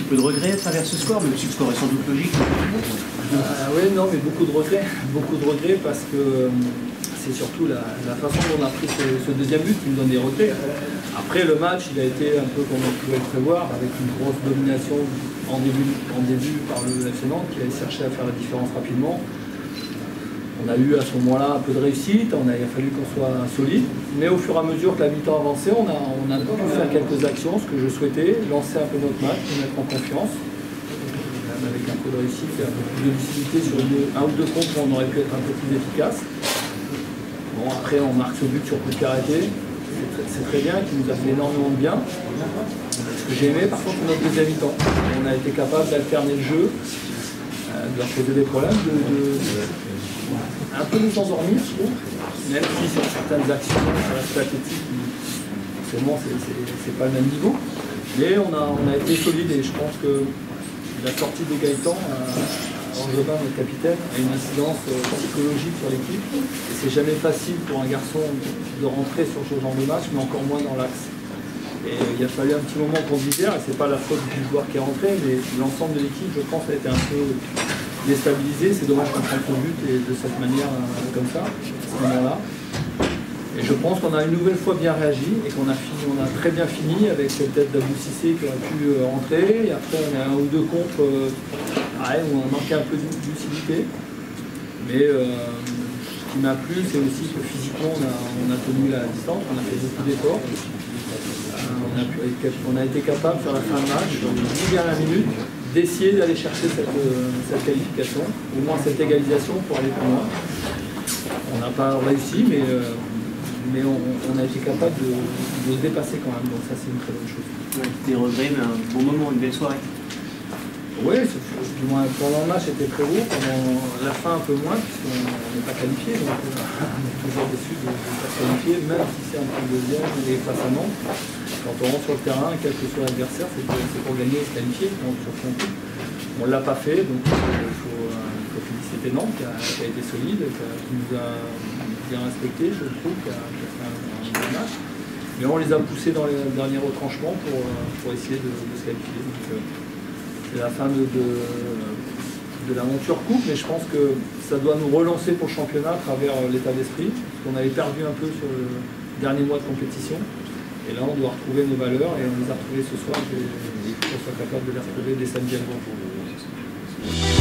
petit peu de regret à travers ce score, même si le score est sans doute logique. Oui, non, mais beaucoup de regrets parce que c'est surtout la façon dont on a pris ce deuxième but qui nous donne des regrets. Après, le match, il a été un peu comme on pouvait le prévoir, avec une grosse domination en début par le FC Nantes qui a cherché à faire la différence rapidement. On a eu à ce moment-là un peu de réussite, il a fallu qu'on soit solide, mais au fur et à mesure que la mi-temps avançait, on a pu faire quelques actions, ce que je souhaitais, lancer un peu notre match, nous mettre en confiance, même avec un peu de réussite et un peu plus de lucidité sur un ou deux comptes où on aurait pu être un peu plus efficace. Bon, après on marque ce but sur coup de pied arrêté, c'est très bien, qui nous a fait énormément de bien. Ce que j'ai aimé par contre notre deuxième mi-temps, on a été capable d'alterner le jeu, de leur poser des problèmes, un peu nous endormir, je trouve, même si sur certaines actions, sur l'aspect athlétique, forcément c'est pas le même niveau, mais on a été solide et je pense que la sortie de Gaëtan, Angevin, notre capitaine, a une incidence psychologique sur l'équipe et c'est jamais facile pour un garçon de rentrer sur ce genre de match, mais encore moins dans l'axe. Et il a fallu un petit moment qu'on digère, et c'est pas la faute du joueur qui est rentré, mais l'ensemble de l'équipe, je pense, a été un peu déstabilisé. C'est dommage qu'on prenne le but et de cette manière, comme ça, à ce moment-là. Et je pense qu'on a une nouvelle fois bien réagi et qu'on a très bien fini avec cette tête d'Abou Cissé qui aurait pu rentrer. Et après, on a un ou deux contre où on manquait un peu de lucidité. Mais ce qui m'a plu, c'est aussi que physiquement, on a tenu la distance, on a fait beaucoup d'efforts. On a été capable, sur la fin de match, dans les 10 dernières minutes, d'essayer d'aller chercher cette qualification, au moins cette égalisation pour aller plus loin. On n'a pas réussi, mais on a été capable de se dépasser quand même, donc ça c'est une très bonne chose. Ouais, des regrets, mais un bon moment, une belle soirée. Oui, du moins pendant le match c'était très beau, pendant la fin un peu moins, puisqu'on n'est pas qualifié, donc on est toujours déçu de ne pas se qualifier, même si c'est un peu deuxième et face à Nantes. Quand on rentre sur le terrain, quel que soit l'adversaire, c'est pour gagner et se qualifier, donc sur son coup. On ne l'a pas fait, donc il faut féliciter Nantes qui a été solide, qui nous a bien respecté, je trouve, qui a fait un bon match. Mais on les a poussés dans les derniers retranchements pour essayer de se qualifier. C'est la fin de l'aventure coupe, mais je pense que ça doit nous relancer pour le championnat à travers l'état d'esprit, parce qu'on avait perdu un peu sur le dernier mois de compétition. Et là, on doit retrouver nos valeurs et on les a retrouvées ce soir et il faut qu'on soit capable de les retrouver dès samedi à